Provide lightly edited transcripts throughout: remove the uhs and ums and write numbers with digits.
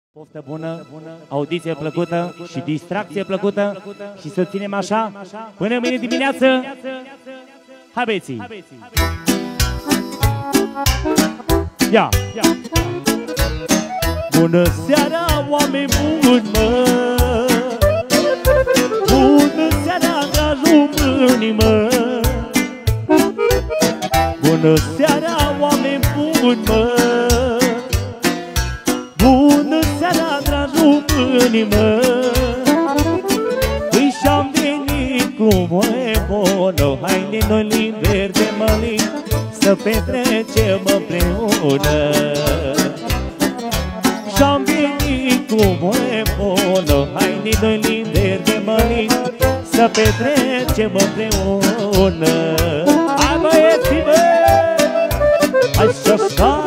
Poftă bună, audiție plăcută și distracție plăcută și să ținem așa până mâine dimineață. Hai băieții! Ia! Bună seara, oameni buni, mă! Bună seara, dragi români, mă! Bună seara, oameni buni, mă! Bună seara, dragi români, mă! Păi și-am venit cu voie bună, haide noi liberi de mălin, să petrecem împreună. Și-am venit cu voie bună, haide noi liberi de mălin, să petrecem împreună. Hai băieții, bă! Așa-așa!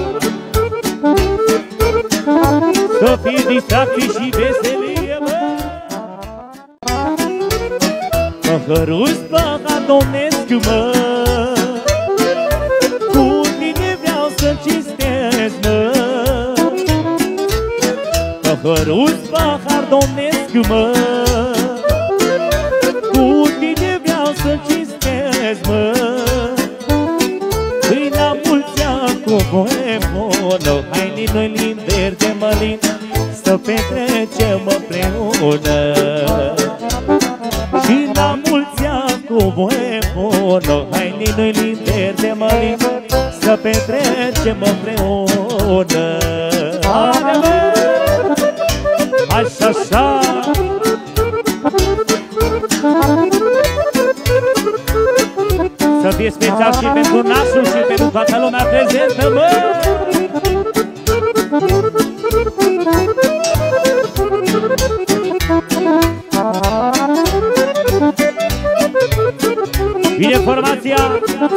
Să fie distracție și veselie, mă! Păhăruș, păhar domnesc, mă! Cu tine vreau să cinstesc, mă! Păhăruș, păhar domnesc, mă! Cu tine vreau să cinstesc, mă! Îi la mulți ani cu voie bună, haide noi liberi de mălin, să petrecem împreună. Și la mulți ani cu voie bună, haide noi liberi de mălin, să petrecem împreună. Haide, bă! Așa-așa! Să fie special și pentru nasul și pentru toată lumea prezentă, mă! Vine formația!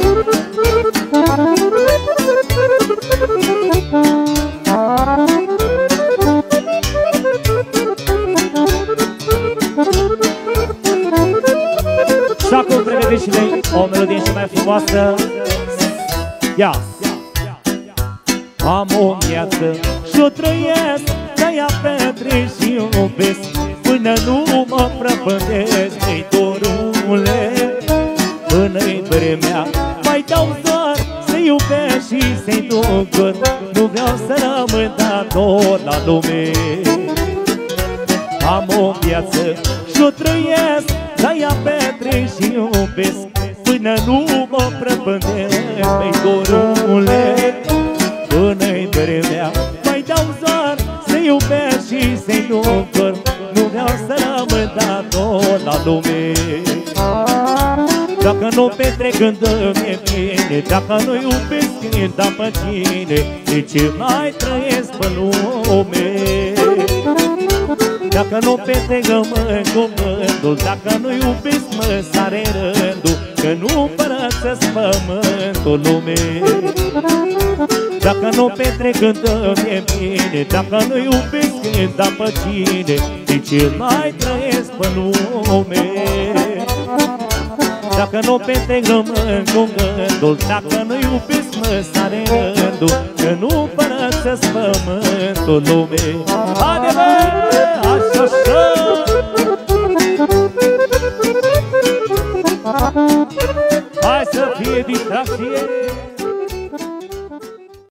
Și acum pregătiți și noi o melodie și mai frumoasă. Ia! Am o viață și-o trăiesc, de-aia petrec și iubesc, până nu mă prăpădesc, măi dorule. Până-i vremea, mai dau doar să iubesc și să-i duc dor, nu vreau să rămân dator la lume. Am o viață și-o trăiesc, de-aia petrec și iubesc, până nu mă prăpădesc, măi dorule. Până-i vremea, mai dau doar să iubesc și să-i duc dor, nu vreau să rămân dator la lume. Dacă nu petrec când-mi-e bine, dacă nu iubesc când am pe cine, de ce mai trăiesc pe lume? Dacă nu petrec mă cu gândul, dacă nu iubesc mă sare rândul, că nu părăsesc pământul lume. Dacă nu petrec când-mi-e bine, dacă nu iubesc când am pe cine, de ce mai trăiesc pe lume? Dacă nu petrec rămân cu gândul, dacă nu iubesc mă sare rândul, că nu părăsesc pământul lume. Haide, bă! Așa-așa! Hai să fie distracție!